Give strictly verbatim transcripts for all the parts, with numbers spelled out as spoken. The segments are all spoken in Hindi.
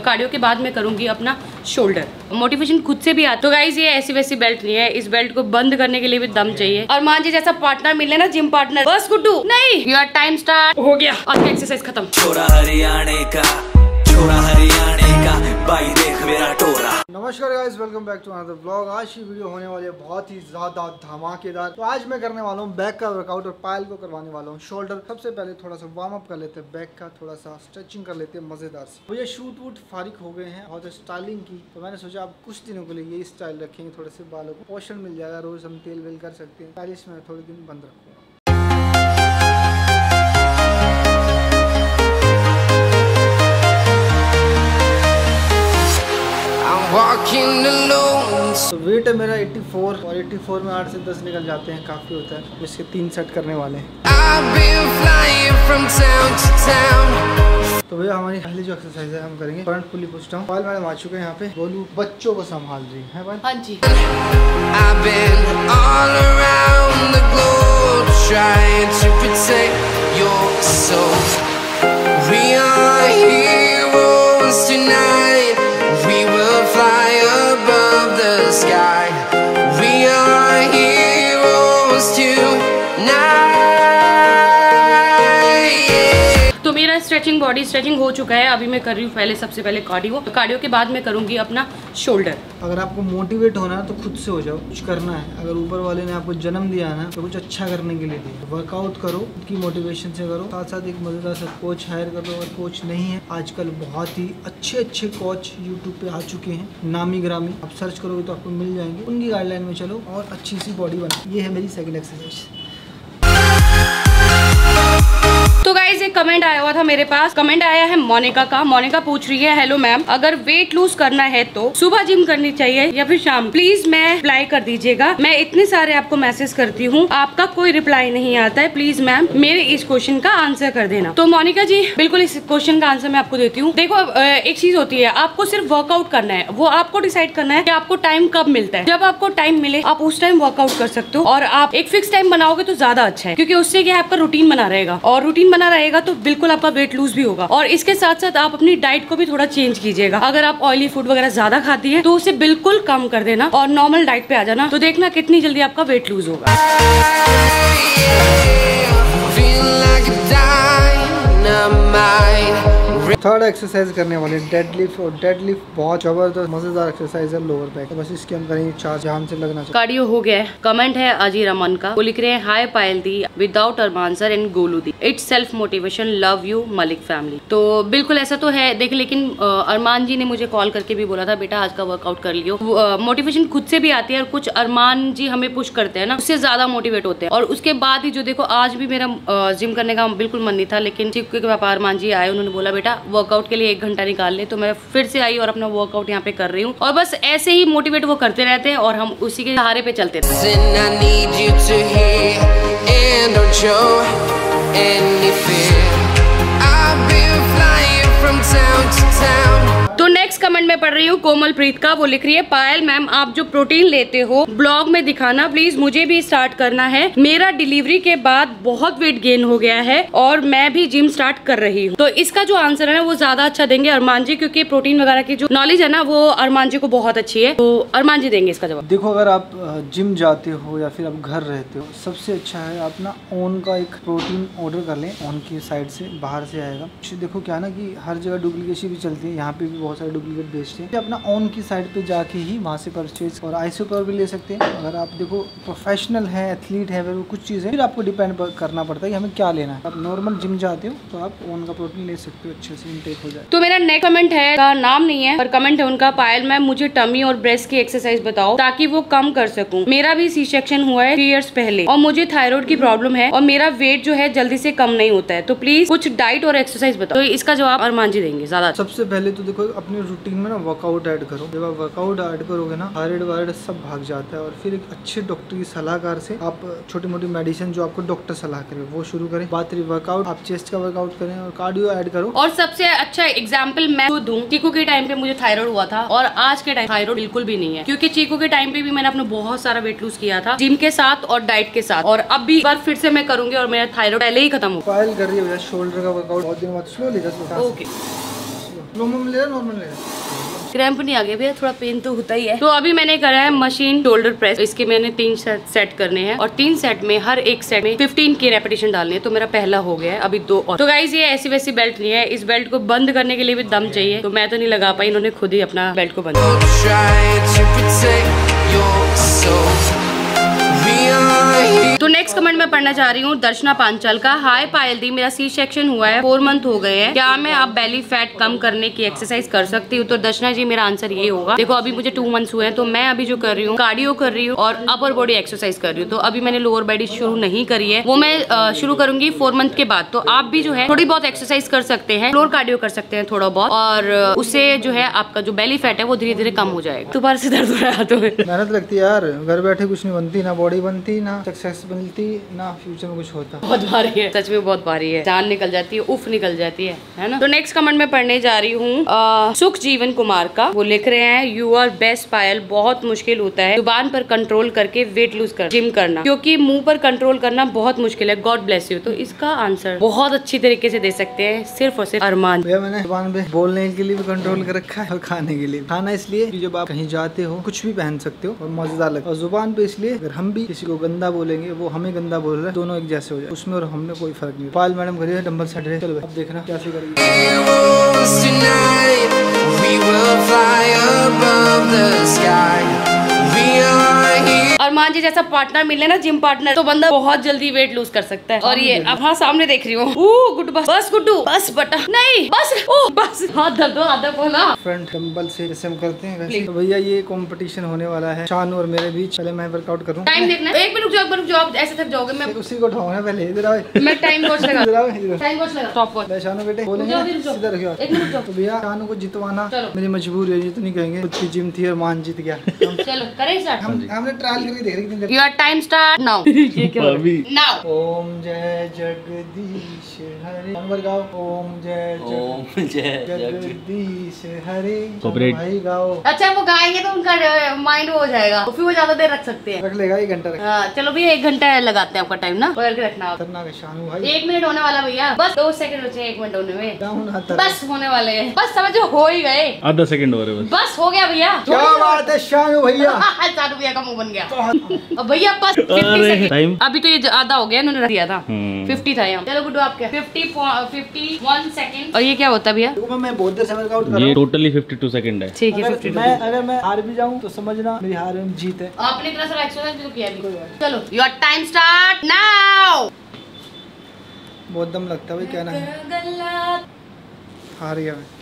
कार्डियो के बाद मैं करूंगी अपना शोल्डर। मोटिवेशन खुद से भी आता। तो गाइस ये ऐसी वैसी बेल्ट नहीं है, इस बेल्ट को बंद करने के लिए भी दम चाहिए। और मान जी जैसा पार्टनर मिले ना, जिम पार्टनर, बस गुड्डू नहीं, योर टाइम स्टार्ट हो गया। आज एक्सरसाइज खत्म। छोरा हरियाणे का, छोरा हरियाणे का, भाई देख मेरा टोरा। नमस्कार guys, welcome back to another vlog. आज की वीडियो होने वाली है बहुत ही ज्यादा धमाकेदार। तो आज मैं करने वाला हूँ बैक का वर्कआउट और पायल को करवाने वाला हूँ शोल्डर। सबसे पहले थोड़ा सा वार्म अप कर लेते हैं बैक का, थोड़ा सा स्ट्रेचिंग कर लेते हैं मजेदार से। तो ये शूट वूट फारिग हो गए हैं और स्टाइलिंग की, तो मैंने सोचा आप कुछ दिनों के लिए ये स्टाइल रखेंगे, थोड़े से बालों को पोषण मिल जाएगा, रोज हम तेल वेल कर सकते हैं। स्टाइलिश में थोड़े दिन बंद रखूँगा। तो वेट है मेरा चौरासी और चौरासी में आठ से दस निकल जाते हैं, काफ़ी होता है। इसके तीन सेट करने वाले हैं। तो भैया हमारी पहली जो एक्सरसाइज है हम करेंगे front pulley push down. Payal madam आ चुके हैं यहाँ पे, बोलू बच्चों को संभाल रही है भाई। हाँ जी। स्ट्रेचिंग बॉडी स्ट्रेचिंग हो चुका है। अभी मैं कर रही हूँ पहले सबसे पहले कार्डियो। तो कार्डियो के बाद मैं करूँगी अपना शोल्डर। अगर आपको मोटिवेट होना है तो खुद से हो जाओ, कुछ करना है। अगर ऊपर वाले ने आपको जन्म दिया है ना, तो कुछ अच्छा करने के लिए दिया। वर्कआउट करो, खुद की मोटिवेशन से करो, साथ साथ एक मजेदार सा कोच हायर कर लो। अगर कोच नहीं है, आजकल बहुत ही अच्छे अच्छे कोच यूट्यूब पे आ चुके हैं, नामी ग्रामी। आप सर्च करोगे तो आपको मिल जाएंगे। उनकी गाइडलाइन में चलो और अच्छी सी बॉडी बनाओ। ये है मेरी सेकंड एक्सरसाइज। तो गाइस एक कमेंट आया हुआ था मेरे पास। कमेंट आया है मोनिका का। मोनिका पूछ रही है, हेलो मैम, अगर वेट लूज करना है तो सुबह जिम करनी चाहिए या फिर शाम? प्लीज मैं रिप्लाई कर दीजिएगा। मैं इतने सारे आपको मैसेज करती हूँ, आपका कोई रिप्लाई नहीं आता है। प्लीज मैम मेरे इस क्वेश्चन का आंसर कर देना। तो मोनिका जी बिल्कुल इस क्वेश्चन का आंसर मैं आपको देती हूँ। देखो एक चीज होती है, आपको सिर्फ वर्कआउट करना है, वो आपको डिसाइड करना है कि आपको टाइम कब मिलता है। जब आपको टाइम मिले आप उस टाइम वर्कआउट कर सकते हो। और आप एक फिक्स टाइम बनाओगे तो ज्यादा अच्छा है, क्योंकि उससे क्या है, आपका रूटीन बना रहेगा। और रूटीन बना रहेगा तो बिल्कुल आपका वेट लूज भी होगा। और इसके साथ साथ आप अपनी डाइट को भी थोड़ा चेंज कीजिएगा। अगर आप ऑयली फूड वगैरह ज्यादा खाती है तो उसे बिल्कुल कम कर देना और नॉर्मल डाइट पे आ जाना। तो देखना कितनी जल्दी आपका वेट लूज होगा। थर्ड एक्सरसाइज करने वाले डेडलिफ्ट। और डेडलिफ्ट बहुत जबरदस्त मजेदार एक्सरसाइज है लोअर बैक। तो बस इसके हम करेंगे चार, ध्यान से लगना चाहिए। कार्डियो हो गया है। कमेंट है अजीर अमन का, वो लिख रहे हैं, हाय पायल दी without Armaan sir and Golu दी, it's self motivation, love you Malik family. तो बिल्कुल ऐसा तो है। देख लेकिन अरमान जी ने मुझे कॉल करके भी बोला था, बेटा आज का वर्कआउट कर लियो। मोटिवेशन खुद से भी आती है और कुछ अरमान जी हमें पुश करते हैं ना, उससे ज्यादा मोटिवेट होते हैं। और उसके बाद ही जो देखो, आज भी मेरा जिम करने का बिल्कुल मन नहीं था, लेकिन चिक्कू के पापा अरमान जी आए, उन्होंने बोला बेटा वर्कआउट के लिए एक घंटा निकाल ले। तो मैं फिर से आई और अपना वर्कआउट यहाँ पे कर रही हूँ। और बस ऐसे ही मोटिवेट वो करते रहते हैं और हम उसी के सहारे पे चलते रहते हैं। तो नेक्स्ट कमेंट में पढ़ रही हूँ कोमल प्रीत का। वो लिख रही है, पायल मैम आप जो प्रोटीन लेते हो ब्लॉग में दिखाना प्लीज, मुझे भी स्टार्ट करना है। मेरा डिलीवरी के बाद बहुत वेट गेन हो गया है और मैं भी जिम स्टार्ट कर रही हूँ। तो इसका जो आंसर है वो ज्यादा अच्छा देंगे अरमान जी, क्योंकि प्रोटीन वगैरह की जो नॉलेज है ना वो अरमान जी को बहुत अच्छी है। तो अरमान जी देंगे इसका जवाब। देखो, अगर आप जिम जाते हो या फिर आप घर रहते हो, सबसे अच्छा है आप ना ओन का एक प्रोटीन ऑर्डर कर लें। ओन की साइड से बाहर से आएगा। देखो क्या ना कि हर जगह डुप्लीकेशन भी चलती है, यहाँ पे भी बहुत सारे डुप्लीकेट बेचते हैं। अपना ओन की साइड पे जाके ही वहाँ से परचेज और आईसीयू पर भी ले सकते हैं। अगर आप देखो प्रोफेशनल है, एथलीट है, वो कुछ चीज़ है, फिर आपको डिपेंड करना पड़ता है कि हमें क्या लेना है। आप नॉर्मल जिम जाते हो तो आप ओन का प्रोटीन ले सकते हो, अच्छे से इनटेक हो जाए। तो मेरा नेक्स्ट कमेंट है, का नाम नहीं है पर कमेंट है उनका, पायल मैम मुझे टमी और ब्रेस्ट की एक्सरसाइज बताओ ताकि वो कम कर सकूं। मेरा भी सी सेक्शन हुआ है थ्री इयर्स पहले और मुझे थायराइड की प्रॉब्लम है और मेरा वेट जो है जल्दी से कम नहीं होता है। तो प्लीज कुछ डाइट और एक्सरसाइज बताओ। तो इसका जवाब अरमान जी देंगे ज्यादा। सबसे पहले तो देखो अपने रूटीन में ना वर्कआउट ऐड करो। जब आप वर्कआउट ऐड करोगे ना, थायराइड वायराइड सब भाग जाता है। और फिर एक अच्छे डॉक्टर की सलाहकार से आप छोटी मोटी मेडिसिन जो आपको डॉक्टर सलाह करे वो शुरू करें। बात रही वर्कआउट, आप चेस्ट का वर्कआउट करें और कार्डियो ऐड करो। और सबसे अच्छा एग्जाम्पल मैं दूं, चीकू के टाइम पे मुझे थायराइड हुआ था और आज के टाइम थायराइड बिल्कुल भी नहीं है, क्योंकि चीकू के टाइम पे भी मैंने अपना बहुत सारा वेट लूज किया था जिम के साथ और डाइट के साथ। और अब भी बार फिर से मैं करूंगी और मेरा थायराइड पहले ही खत्म हो। पायल कर रही है शोल्डर का वर्कआउट बहुत दिन बाद। Slowly okay. नॉर्मल ले नॉर्मल ले क्रैम्प नहीं आ गया भैया, थोड़ा पेन तो होता ही है। तो अभी मैंने करा है मशीन शोल्डर प्रेस। इसके मैंने तीन सेट सेट करने हैं और तीन सेट में हर एक सेट में फिफ्टीन के रेपिटेशन डालने हैं। तो मेरा पहला हो गया है, अभी दो और। तो गाइस ये ऐसी वैसी बेल्ट नहीं है, इस बेल्ट को बंद करने के लिए भी दम चाहिए। तो मैं तो नहीं लगा पाई, इन्होंने खुद ही अपना बेल्ट को बंद तो नेक्स्ट कमेंट में पढ़ना चाह रही हूँ दर्शना पांचाल का। हाय पायल दी, मेरा सी सेक्शन हुआ है, फोर मंथ हो गए हैं, क्या मैं अब बेली फैट कम करने की एक्सरसाइज कर सकती हूँ? तो दर्शना जी मेरा आंसर ये होगा, देखो अभी मुझे टू मंथ्स हुए हैं, तो मैं अभी जो कर रही हूँ कार्डियो कर रही हूँ और अपर बॉडी एक्सरसाइज कर रही हूँ। तो अभी मैंने लोअर बॉडी शुरू नहीं करी है, वो मैं शुरू करूंगी फोर मंथ के बाद। तो आप भी जो है थोड़ी बहुत एक्सरसाइज कर सकते हैं, फ्लोर कार्डियो कर सकते हैं थोड़ा बहुत, और उससे जो है आपका जो बेली फैट है वो धीरे धीरे कम हो जाएगा। दोबारा से दर्द हो रहा है हाथों में। मेहनत लगती है यार, घर बैठे कुछ नहीं बनती, ना बॉडी बनती, ना सक्सेस मिलती, ना फ्यूचर में कुछ होता। बहुत भारी है, सच में बहुत भारी है, जान निकल जाती है, उफ निकल जाती है, है ना। तो नेक्स्ट कमेंट में पढ़ने जा रही हूँ सुख जीवन कुमार का। वो लिख रहे हैं यू आर बेस्ट पायल, बहुत मुश्किल होता है जुबान पर कंट्रोल करके वेट लूज कर जिम करना, क्योंकि मुंह पर कंट्रोल करना बहुत मुश्किल है। God bless you. तो इसका आंसर बहुत अच्छी तरीके से दे सकते हैं सिर्फ और सिर्फ अरमान। भैया मैंने जुबान पे बोलने के लिए भी कंट्रोल कर रखा है और खाने के लिए। खाना इसलिए कि जब आप कहीं जाते हो कुछ भी पहन सकते हो और मजेदार लगता है, और जुबान पे इसलिए अगर हम भी किसी को गंदा बोलेंगे वो हमें गंदा बोल रहे हैं, दोनों एक जैसे हो जाए, उसमें और हमने कोई फर्क नहीं। पायल मैडम करिए डंबल सेट है, चलो अब देखना कैसे करेगी। अरमान जी जैसा पार्टनर मिले ना, जिम पार्टनर, तो बंदा बहुत जल्दी वेट लूज कर सकता है। और ये अब हाँ सामने देख रही हूँ, गुड बस बस गुड्डू बस बटा नहीं बस ओ बस हाथ दर्द दो आधा बोला। फ्रंट डंबल से जैसे हम करते हैं वैसे। तो भैया ये कंपटीशन होने वाला है शान और मेरे बीच, पहले मैं वर्कआउट करूँ। टाइम देखना, एक मिनट रुक जाओ, रुक जाओ, ऐसे थक जाओगे। मैं उसी को उठाऊंगा पहले, इधर आओ। मैं टाइम वॉच लगा इधर आओ, इधर टाइम वॉच लगा स्टॉप वॉच। शानू बेटे बोलेंगे सीधा रखियो। एक मिनट तो भैया शानू को जितवाना मेरी मजबूरी है, ये तो नहीं कहेंगे खुद की जिम थी और मान जीत गया। चलो करें स्टार्ट। हम हमने ट्रायल करके देख रहे थे। Your time start now. ये क्या अभी नाउ। ओम जय जगदीश हरे, नंबर गाओ। ओम जय ओम जय जगदीश हरे, Cooperate। भाई गाओ। अच्छा वो गाएंगे तो उनका माइंड हो जाएगा, तो फिर वो ज्यादा देर रख सकते हैं। रख लेगा एक घंटा। हाँ चलो भैया एक घंटा लगाते हैं आपका टाइम ना, पकड़ के रखना आप। खतरनाक है शानू भाई। एक मिनट होने वाला भैया, बस दो सेकंड बचे एक मिनट होने में, डाउन आता है। बस होने वाले हैं, बस समझो हो ही गए, आधा सेकंड हो रहे बस। बस हो गया भैया। क्या बात है शानू भैया। चालू भैया का मुंह बन गया। अब भैया बस फिफ्टी सेकंड टाइम अभी तो ये आधा हो गया, इन्होंने रख दिया था हम्म। फिफ्टी था यहाँ। चलो गुड्डू आप क्या फिफ्टी फिफ्टी वन सेकंड। और ये क्या होता है भैया? देखो मैं बहुत देर से वर्कआउट कर रहा ये हूं। टोटली फिफ्टी टू सेकंड है। ठीक है अगर फिफ्टी मैं अगर मैं हार भी जाऊं तो समझना मेरी हार में जीत है। आपने इतना सारा एक्सरसाइज भी तो किया नहीं। चलो योर टाइम स्टार्ट नाउ। बहुत दम लगता है भाई, कहना है हार गया मैं।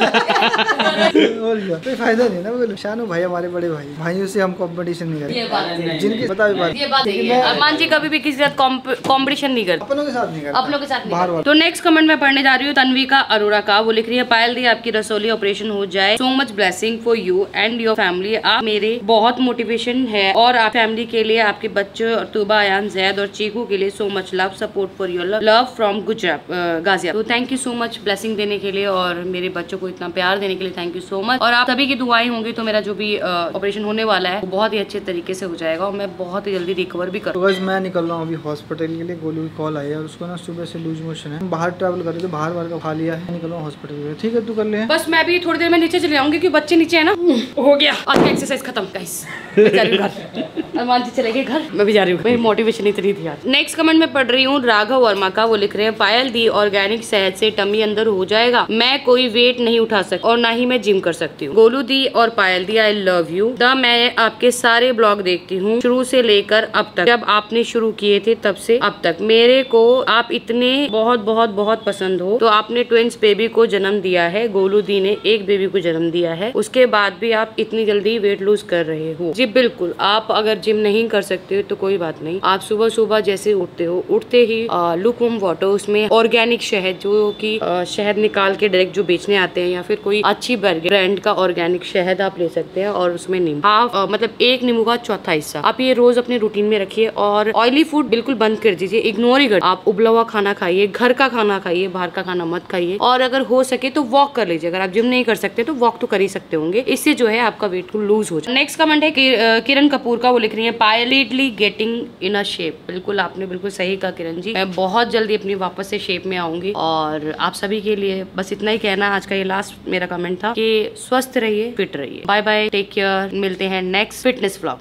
और क्या कोई फायदा नहीं ना, बोलो शानू भाई हमारे बड़े भाई, भाइयों से हम कंपटीशन नहीं ये बात करते। है। जिनकी पता भी बात ये बात सही है। अरमान जी कभी भी किसी के साथ कंपटीशन नहीं करते, अपनों के साथ नहीं करते, अपनों के साथ बाहर नहीं। वाले। तो नेक्स्ट कमेंट में पढ़ने जा रही हूँ तन्विका अरोड़ा का। वो लिख रही है पायल दी आपकी रसोली ऑपरेशन हो जाए, so much blessing for you and your family. आप मेरे बहुत मोटिवेशन है और आप फैमिली के लिए, आपके बच्चों और तुबा अयान जैद और चीकू के लिए so much love, support for your love from Gujarat Ghaziabad. तो thank you so much blessing देने के लिए और मेरे बच्चों को इतना प्यार देने के लिए थैंक यू सो मच। और आप सभी की दुआएं होंगी तो मेरा जो भी ऑपरेशन होने वाला है वो बहुत ही अच्छे तरीके से हो जाएगा और मैं बहुत ही जल्दी रिकवर भी तो करूँगा। गाइस मैं निकल रहा हूँ अभी हॉस्पिटल के लिए। गोलू की कॉल आई है और उसको ना सुबह से लूज मोशन है, बाहर ट्रैवल कर रहे थे, बाहर बाहर का खा लिया है, निकल रहा हूँ हॉस्पिटल के लिए। ठीक है तू कर ले। बस मैं भी थोड़ी देर में नीचे चले आऊंगी क्योंकि बच्चे नीचे है ना। हो गया आज का एक्सरसाइज खत्म गाइस, मैं जा रही हूं घर। अरमान जी चले गए घर, मैं भी जा रही हूँ, मेरी मोटिवेशन इतनी थी आज। नेक्स्ट कमेंट में पढ़ रही हूँ राघव वर्मा का। वो लिख रहे हैं पायल दी ऑर्गेनिक शहद से टमी अंदर हो जाएगा, मैं कोई वेट नहीं उठा सकती और ना ही मैं जिम कर सकती हूँ। गोलू दी और पायल दी आई लव यू द, मैं आपके सारे ब्लॉग देखती हूँ शुरू से लेकर अब तक, जब आपने शुरू किए थे तब से अब तक। मेरे को आप इतने बहुत बहुत बहुत पसंद हो। तो आपने ट्विंस बेबी को जन्म दिया है, गोलू दी ने एक बेबी को जन्म दिया है, उसके बाद भी आप इतनी जल्दी वेट लूज कर रहे हो। जी बिल्कुल, आप अगर जिम नहीं कर सकते हो तो कोई बात नहीं, आप सुबह सुबह जैसे उठते हो, उठते ही लुक वार्म वाटर, उसमें ऑर्गेनिक शहद जो कि शहद निकाल के डायरेक्ट जो बेचने आते हैं या फिर कोई अच्छी ब्रांड का ऑर्गेनिक शहद आप ले सकते हैं और उसमें नींबू हाफ मतलब एक नींबू का चौथा हिस्सा आप ये रोज अपने रूटीन में रखिए। और ऑयली फूड बिल्कुल बंद कर दीजिए, इग्नोर ही कर। आप उबला हुआ खाना खाइए, घर का खाना खाइए, बाहर का खाना मत खाइए। और अगर हो सके तो वॉक कर लीजिए, अगर आप जिम नहीं कर सकते तो वॉक तो कर ही सकते होंगे, इससे जो है आपका वेट को लूज हो जाए। नेक्स्ट कमेंट है कि, किरण कपूर का। वो लिख रही है पायलटली गेटिंग इन अ शेप। बिल्कुल आपने बिल्कुल सही कहा किरण जी, मैं बहुत जल्दी अपनी वापस से शेप में आऊंगी और आप सभी के लिए बस इतना ही कहना आज आज का ये लास्ट मेरा कमेंट था कि स्वस्थ रहिए, फिट रहिए। बाय बाय, टेक केयर, मिलते हैं नेक्स्ट फिटनेस व्लॉग।